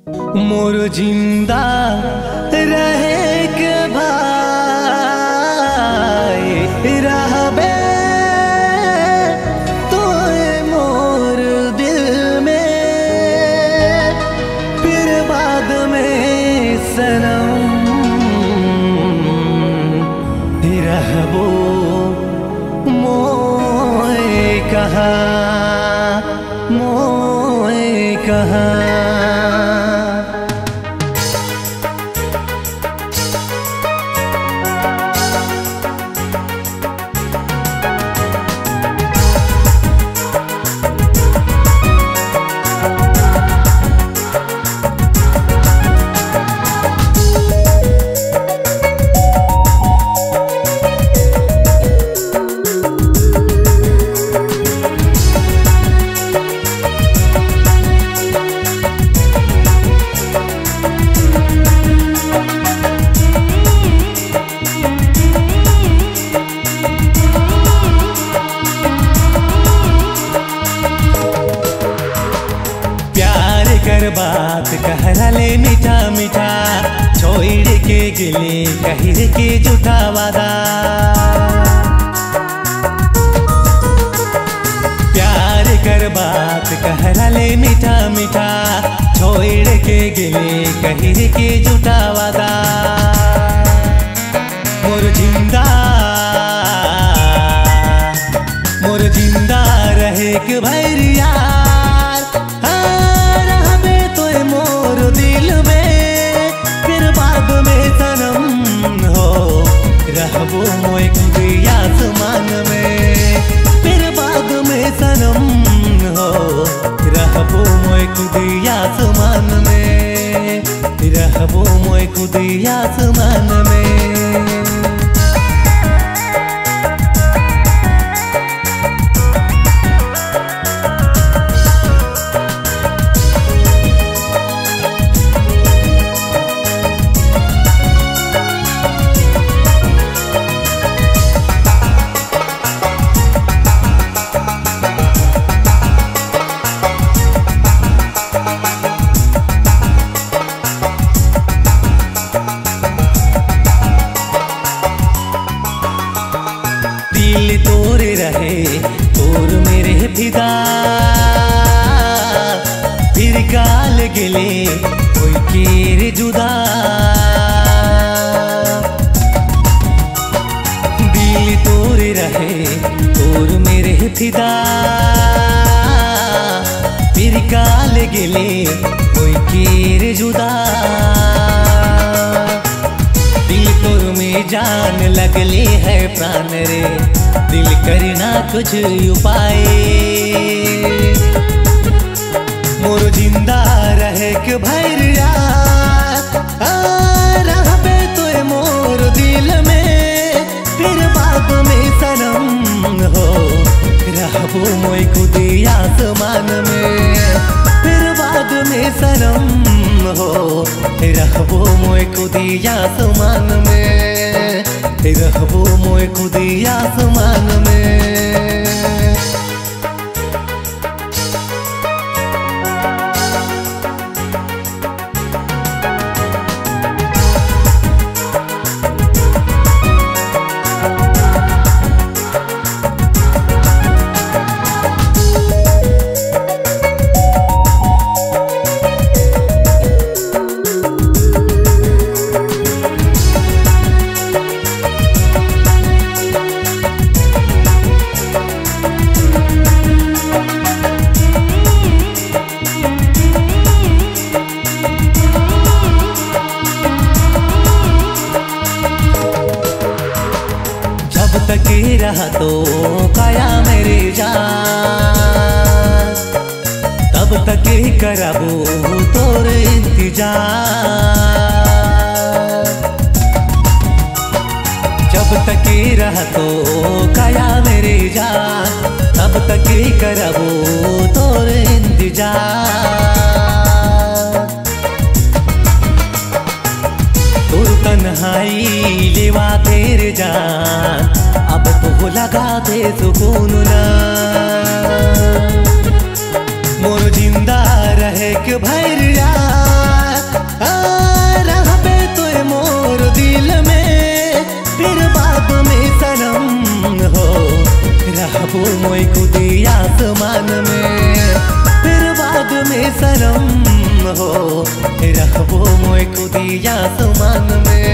मोर जिंदा रहे के भाई रहबे तो मोर दिल में, फिर बाद में सनम रहबो मोए कहा, मोए कहा। बात कहला ले मीठा मीठा, छोड़ के गिले कहिर के झूठा वादा। प्यार कर बात कहला ले मीठा मीठा, छोड़ के गिले कहिर के झूठा वादा। मोर जिंदा रहे के भैरिया, मोर दिल में, फिर बाद में सनम हो रहबो मोए खुदी आसमान में, फिर बाद में सनम हो रहबो मोए खुदी आसमान में, रहबो मोए खुदी आसमान में। दिल तोरे रहे तोर मेरे फिदा, फिर काल गिले कोई केर जुदा। दिल तोरे रहे तोर मेरे फिदा, फिर काल गिले कोई केर जुदा। दिल तोर में जान लगले है प्राण रे, दिल करना कुछ उपाय। मोर जिंदा रहे के भैरिया, रहबे तो मोर दिल में, फिर बाद में सनम हो रहबो मोए खुदी आसमान में, फिर बाद में सनम हो रहबो मोए खुदी आसमान में, रहबो मोए खुदी आसमान में। तक रहा तो काया मेरे जान, तब तक करबो तोर इंतजार। जब तक रहा तो काया मेरे जान, तब तक करबो तोर इंतजार। तोर तन्हाई लेवा तेरे जान, अब तो लगा दे सुकून ना। मोर जिंदा रहे के भैरिया, बाद में सनम हो रहबो मोय खुदी आसमान में, फिर बाद में सनम हो रहबो मोय खुदी आसमान में।